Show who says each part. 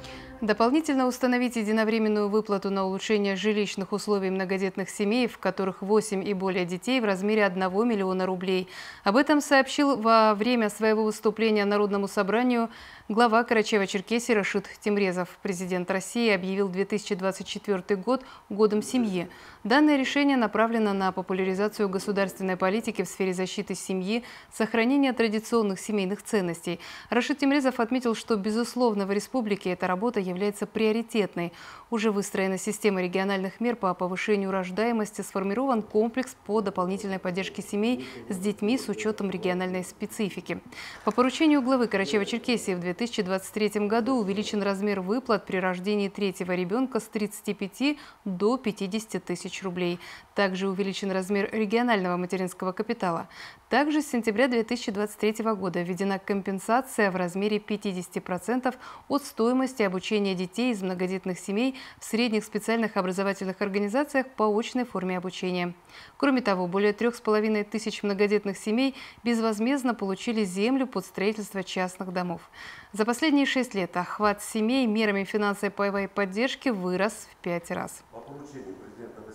Speaker 1: Дополнительно установить единовременную выплату на улучшение жилищных условий многодетных семей, в которых 8 и более детей, в размере 1 миллиона рублей. Об этом сообщил во время своего выступления Народному собранию глава Карачаево-Черкесии Рашид Темрезов. Президент России объявил 2024 год годом семьи. Данное решение направлено на популяризацию государственной политики в сфере защиты семьи, сохранения традиционных семейных ценностей. Рашид Темрезов отметил, что, безусловно, в республике эта работа является приоритетной. Уже выстроена система региональных мер по повышению рождаемости, сформирован комплекс по дополнительной поддержке семей с детьми с учетом региональной специфики. По поручению главы Карачаево-Черкесии в 2023 году увеличен размер выплат при рождении третьего ребенка с 35 до 50 тысяч рублей. Также увеличен размер регионального материнского капитала. Также с сентября 2023 года введена компенсация в размере 50% от стоимости обучения детей из многодетных семей в средних специальных образовательных организациях по очной форме обучения. Кроме того, более 3500 многодетных семей безвозмездно получили землю под строительство частных домов. За последние 6 лет охват семей мерами финансовой поддержки вырос в 5 раз.
Speaker 2: По поручению президента